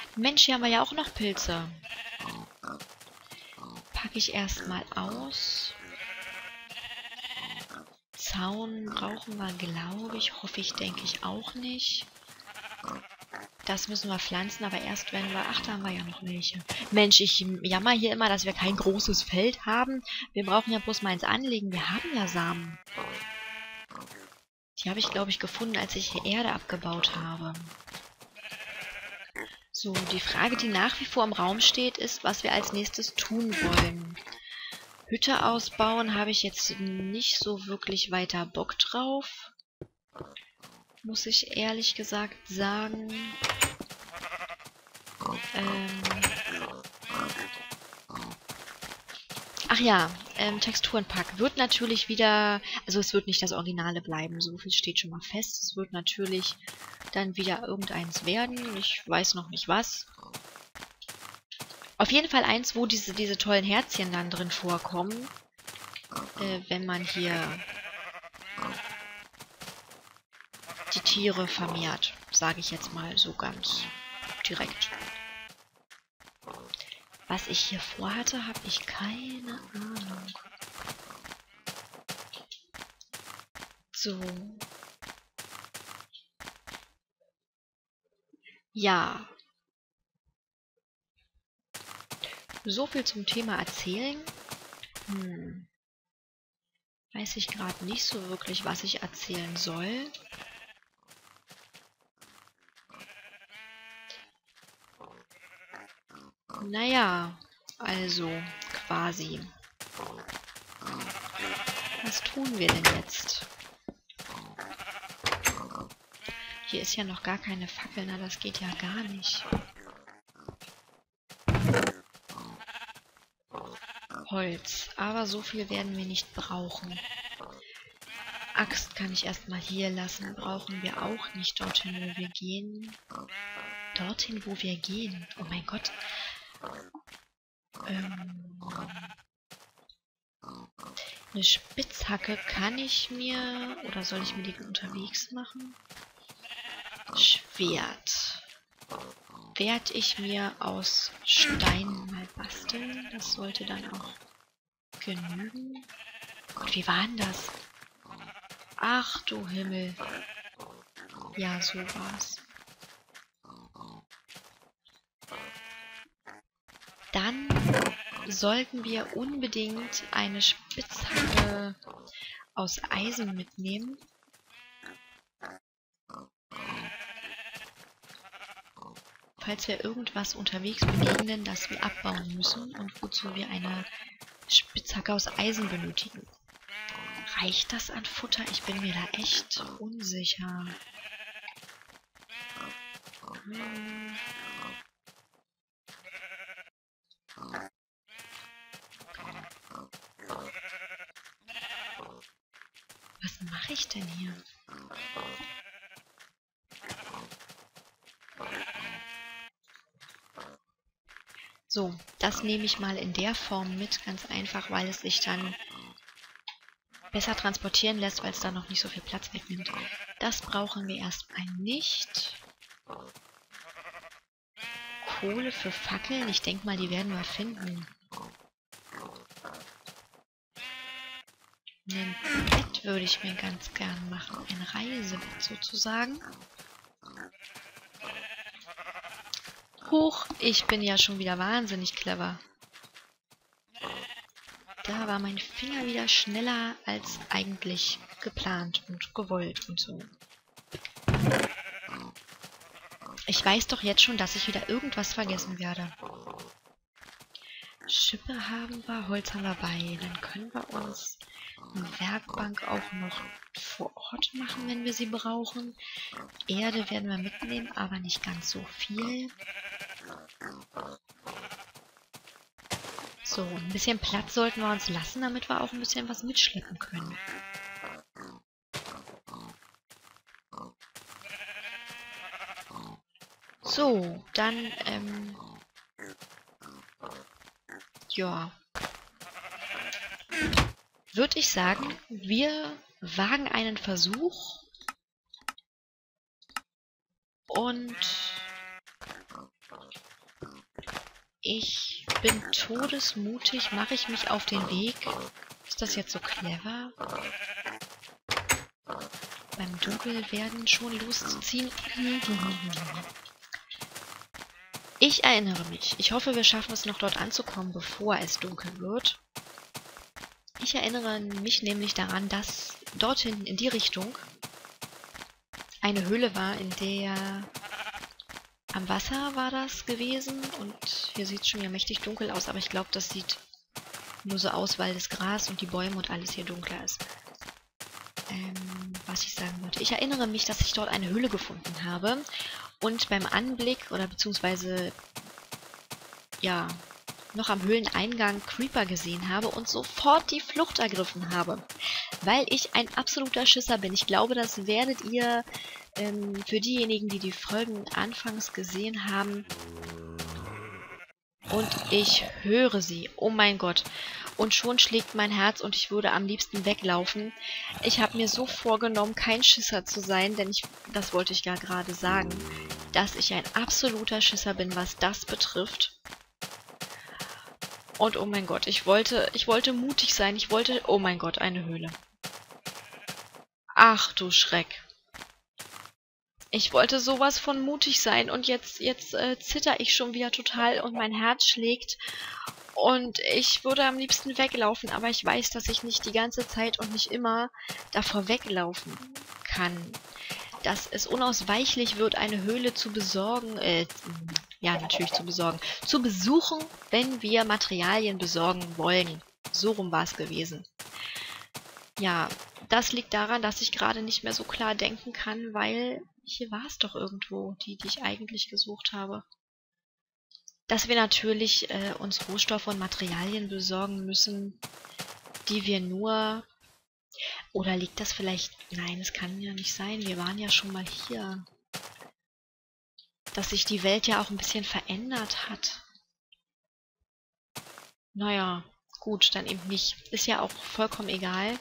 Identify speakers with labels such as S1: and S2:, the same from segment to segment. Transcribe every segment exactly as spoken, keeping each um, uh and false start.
S1: Mensch, hier haben wir ja auch noch Pilze. Packe ich erstmal aus. Zaun brauchen wir, glaube ich, hoffe ich, denke ich auch nicht. Das müssen wir pflanzen, aber erst wenn wir... Ach, da haben wir ja noch welche. Mensch, ich jammer hier immer, dass wir kein großes Feld haben. Wir brauchen ja bloß mal eins anlegen. Wir haben ja Samen. Die habe ich, glaube ich, gefunden, als ich hier Erde abgebaut habe. So, die Frage, die nach wie vor im Raum steht, ist, was wir als nächstes tun wollen. Hütte ausbauen habe ich jetzt nicht so wirklich weiter Bock drauf. Muss ich ehrlich gesagt sagen. Ähm Ach ja, ähm, Texturenpack wird natürlich wieder, also es wird nicht das Originale bleiben, so viel steht schon mal fest. Es wird natürlich dann wieder irgendeins werden, ich weiß noch nicht was. Auf jeden Fall eins, wo diese, diese tollen Herzchen dann drin vorkommen, äh, wenn man hier die Tiere vermehrt, sage ich jetzt mal so ganz direkt. Was ich hier vorhatte, habe ich keine Ahnung. So. Ja. So viel zum Thema Erzählen. Hm. Weiß ich gerade nicht so wirklich, was ich erzählen soll. Naja, also quasi. Was tun wir denn jetzt? Hier ist ja noch gar keine Fackel, na das geht ja gar nicht. Holz, aber so viel werden wir nicht brauchen. Axt kann ich erstmal hier lassen, brauchen wir auch nicht dorthin, wo wir gehen. Dorthin, wo wir gehen? Oh mein Gott. Ähm, eine Spitzhacke kann ich mir... Oder soll ich mir die unterwegs machen? Schwert. Werde ich mir aus Steinen mal basteln. Das sollte dann auch genügen. Gott, wie war denn das? Ach du Himmel. Ja, so war's. Dann sollten wir unbedingt eine Spitzhacke aus Eisen mitnehmen. Falls wir irgendwas unterwegs begegnen, das wir abbauen müssen und wozu wir eine Spitzhacke aus Eisen benötigen. Reicht das an Futter? Ich bin mir da echt unsicher. Hm. Was mache ich denn hier? So, das nehme ich mal in der Form mit, ganz einfach, weil es sich dann besser transportieren lässt, weil es dann noch nicht so viel Platz wegnimmt. Das brauchen wir erstmal nicht. Kohle für Fackeln, ich denke mal, die werden wir finden. Ein Bett würde ich mir ganz gern machen, ein Reisebett sozusagen. Huch, ich bin ja schon wieder wahnsinnig clever. Da war mein Finger wieder schneller als eigentlich geplant und gewollt und so. Ich weiß doch jetzt schon, dass ich wieder irgendwas vergessen werde. Schippe haben wir, Holz haben wir bei. Dann können wir uns eine Werkbank auch noch vor Ort machen, wenn wir sie brauchen. Erde werden wir mitnehmen, aber nicht ganz so viel. So, ein bisschen Platz sollten wir uns lassen, damit wir auch ein bisschen was mitschleppen können. So, dann, ähm... ja. Würde ich sagen, wir wagen einen Versuch und Ich bin todesmutig, mache ich mich auf den Weg. Ist das jetzt so clever? Beim Dunkelwerden schon loszuziehen? Ich erinnere mich. Ich hoffe, wir schaffen es noch dort anzukommen, bevor es dunkel wird. Ich erinnere mich nämlich daran, dass dort hinten in die Richtung eine Höhle war, in der am Wasser war das gewesen. Und hier sieht es schon ja mächtig dunkel aus, aber ich glaube, das sieht nur so aus, weil das Gras und die Bäume und alles hier dunkler ist. Ähm, was ich sagen wollte. Ich erinnere mich, dass ich dort eine Höhle gefunden habe und beim Anblick oder beziehungsweise ja, noch am Höhleneingang Creeper gesehen habe und sofort die Flucht ergriffen habe. Weil ich ein absoluter Schisser bin. Ich glaube, das werdet ihr ähm, für diejenigen, die die Folgen anfangs gesehen haben. Und ich höre sie. Oh mein Gott. Und schon schlägt mein Herz und ich würde am liebsten weglaufen. Ich habe mir so vorgenommen, kein Schisser zu sein, denn ich, das wollte ich ja gerade sagen, dass ich ein absoluter Schisser bin, was das betrifft. Und oh mein Gott, ich wollte, ich wollte mutig sein. Ich wollte, oh mein Gott, eine Höhle. Ach du Schreck. Ich wollte sowas von mutig sein und jetzt, jetzt äh, zitter ich schon wieder total und mein Herz schlägt. Und ich würde am liebsten weglaufen, aber ich weiß, dass ich nicht die ganze Zeit und nicht immer davor weglaufen kann. Dass es unausweichlich wird, eine Höhle zu besorgen, äh, ja, natürlich zu besorgen, zu besuchen, wenn wir Materialien besorgen wollen. So rum war es gewesen. Ja, das liegt daran, dass ich gerade nicht mehr so klar denken kann, weil hier war es doch irgendwo, die, die ich eigentlich gesucht habe. Dass wir natürlich äh, uns Rohstoffe und Materialien besorgen müssen, die wir nur... Oder liegt das vielleicht... Nein, es kann ja nicht sein. Wir waren ja schon mal hier. Dass sich die Welt ja auch ein bisschen verändert hat. Naja, gut, dann eben nicht. Ist ja auch vollkommen egal.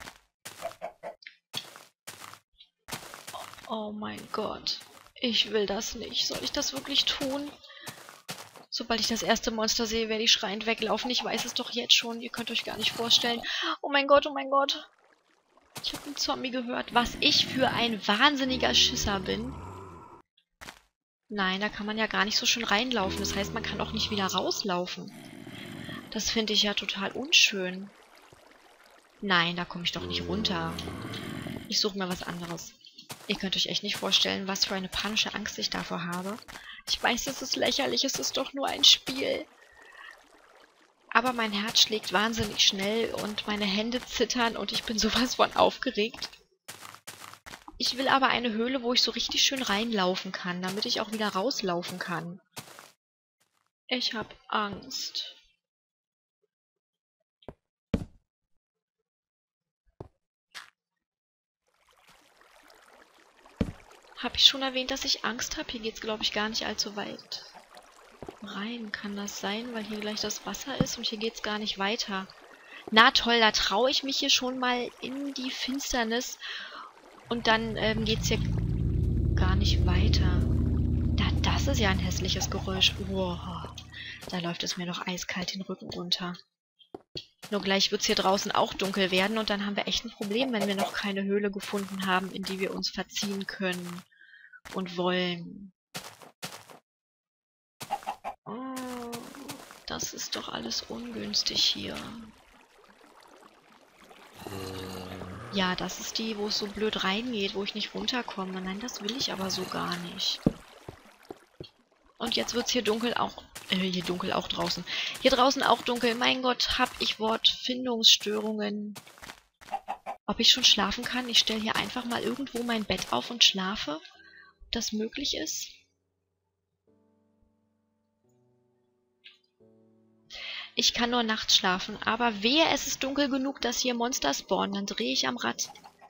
S1: Oh mein Gott. Ich will das nicht. Soll ich das wirklich tun? Sobald ich das erste Monster sehe, werde ich schreiend weglaufen. Ich weiß es doch jetzt schon. Ihr könnt euch gar nicht vorstellen. Oh mein Gott, oh mein Gott. Ich habe einen Zombie gehört. Was ich für ein wahnsinniger Schisser bin. Nein, da kann man ja gar nicht so schön reinlaufen. Das heißt, man kann auch nicht wieder rauslaufen. Das finde ich ja total unschön. Nein, da komme ich doch nicht runter. Ich suche mir was anderes. Ihr könnt euch echt nicht vorstellen, was für eine panische Angst ich davor habe. Ich weiß, es ist lächerlich, es ist doch nur ein Spiel. Aber mein Herz schlägt wahnsinnig schnell und meine Hände zittern und ich bin sowas von aufgeregt. Ich will aber eine Höhle, wo ich so richtig schön reinlaufen kann, damit ich auch wieder rauslaufen kann. Ich habe Angst. Habe ich schon erwähnt, dass ich Angst habe? Hier geht es, glaube ich, gar nicht allzu weit rein. Kann das sein, weil hier gleich das Wasser ist und hier geht es gar nicht weiter. Na toll, da traue ich mich hier schon mal in die Finsternis und dann ähm, geht es hier gar nicht weiter. Da, das ist ja ein hässliches Geräusch. Wow, da läuft es mir noch eiskalt den Rücken runter. Nur gleich wird es hier draußen auch dunkel werden und dann haben wir echt ein Problem, wenn wir noch keine Höhle gefunden haben, in die wir uns verziehen können und wollen. Oh, das ist doch alles ungünstig hier. Ja, das ist die, wo es so blöd reingeht, wo ich nicht runterkomme. Nein, das will ich aber so gar nicht. Und jetzt wird es hier dunkel auch... Äh, hier dunkel auch draußen. Hier draußen auch dunkel. Mein Gott, hab ich Wortfindungsstörungen. Ob ich schon schlafen kann? Ich stelle hier einfach mal irgendwo mein Bett auf und schlafe. Ob das möglich ist? Ich kann nur nachts schlafen. Aber wehe, es ist dunkel genug, dass hier Monster spawnen. Dann drehe ich am Rad.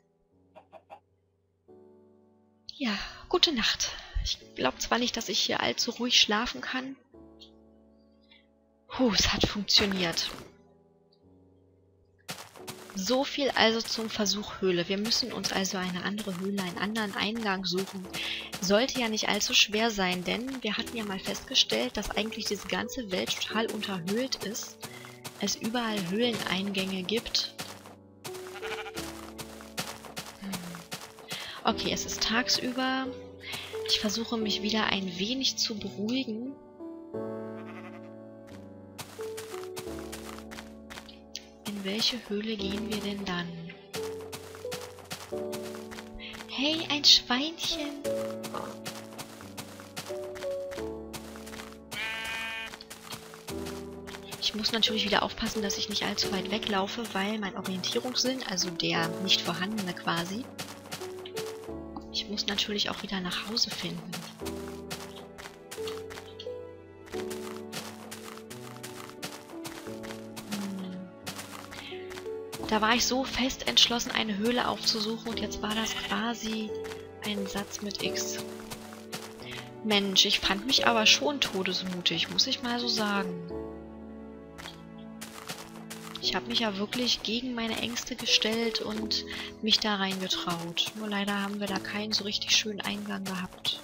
S1: Ja, gute Nacht. Ich glaube zwar nicht, dass ich hier allzu ruhig schlafen kann. Puh, es hat funktioniert. So viel also zum Versuch Höhle. Wir müssen uns also eine andere Höhle, einen anderen Eingang suchen. Sollte ja nicht allzu schwer sein, denn wir hatten ja mal festgestellt, dass eigentlich diese ganze Welt total unterhöhlt ist. Es überall Höhleneingänge gibt. Okay, es ist tagsüber. Ich versuche mich wieder ein wenig zu beruhigen. In welche Höhle gehen wir denn dann? Hey, ein Schweinchen! Ich muss natürlich wieder aufpassen, dass ich nicht allzu weit weglaufe, weil mein Orientierungssinn, also der nicht vorhandene quasi, ich muss natürlich auch wieder nach Hause finden. Hm. Da war ich so fest entschlossen, eine Höhle aufzusuchen und jetzt war das quasi ein Satz mit X. Mensch, ich fand mich aber schon todesmutig, muss ich mal so sagen. Ich habe mich ja wirklich gegen meine Ängste gestellt und mich da reingetraut. Nur leider haben wir da keinen so richtig schönen Eingang gehabt.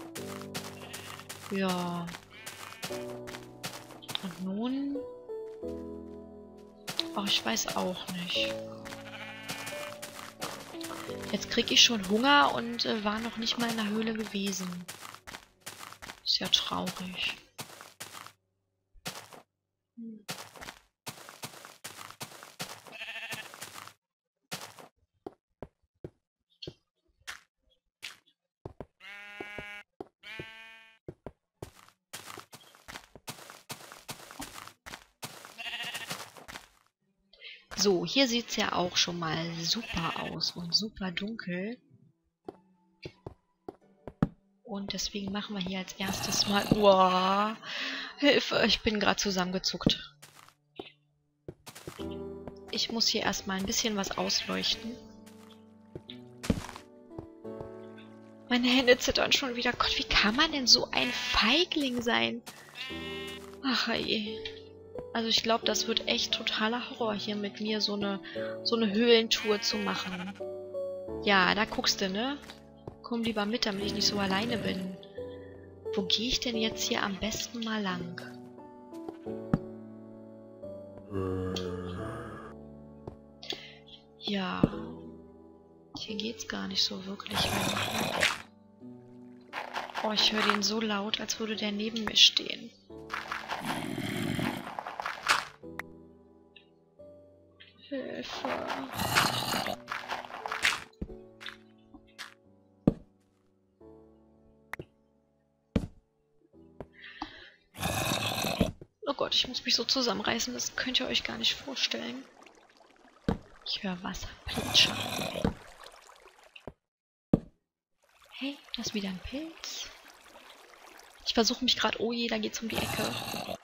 S1: Ja. Und nun? Oh, ich weiß auch nicht. Jetzt kriege ich schon Hunger und äh, war noch nicht mal in der Höhle gewesen. Ist ja traurig. Hm. So, hier sieht es ja auch schon mal super aus und super dunkel. Und deswegen machen wir hier als erstes mal... Uah, Hilfe, ich bin gerade zusammengezuckt. Ich muss hier erstmal ein bisschen was ausleuchten. Meine Hände zittern schon wieder. Gott, wie kann man denn so ein Feigling sein? Ach je. Also ich glaube, das wird echt totaler Horror, hier mit mir so eine, so eine Höhlentour zu machen. Ja, da guckst du, ne? Komm lieber mit, damit ich nicht so alleine bin. Wo gehe ich denn jetzt hier am besten mal lang? Ja. Hier geht's gar nicht so wirklich lang. Oh, ich höre den so laut, als würde der neben mir stehen. Hilfe. Oh Gott, ich muss mich so zusammenreißen, das könnt ihr euch gar nicht vorstellen. Ich höre Wasser plätschern. Hey, da ist wieder ein Pilz. Ich versuche mich gerade... Oh je, da geht's um die Ecke.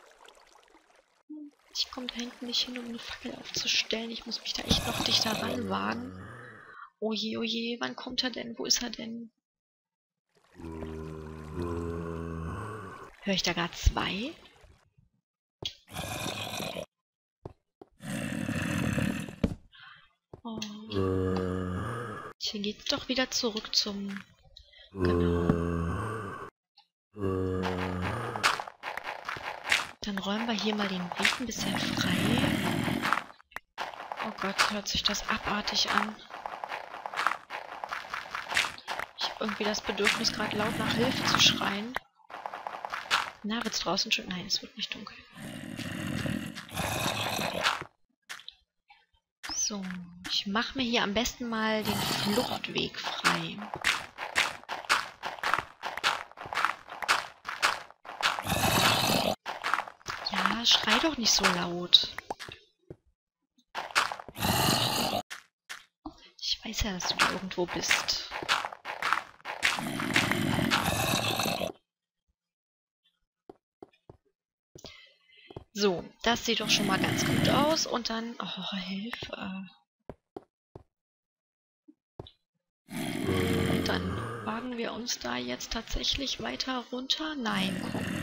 S1: Ich komme da hinten nicht hin, um eine Fackel aufzustellen. Ich muss mich da echt noch dichter ranwagen. Oh je, oh je, wann kommt er denn? Wo ist er denn? Höre ich da gerade zwei? Oh. Hier geht's doch wieder zurück zum... Genau. Dann räumen wir hier mal den Weg ein bisschen frei. Oh Gott, hört sich das abartig an. Ich habe irgendwie das Bedürfnis, gerade laut nach Hilfe zu schreien. Na, wird's draußen schon? Nein, es wird nicht dunkel. So, ich mache mir hier am besten mal den Fluchtweg frei. Ja, schrei doch nicht so laut. Ich weiß ja, dass du da irgendwo bist. So, das sieht doch schon mal ganz gut aus. Und dann... Oh, Hilfe. Und dann wagen wir uns da jetzt tatsächlich weiter runter? Nein, komm.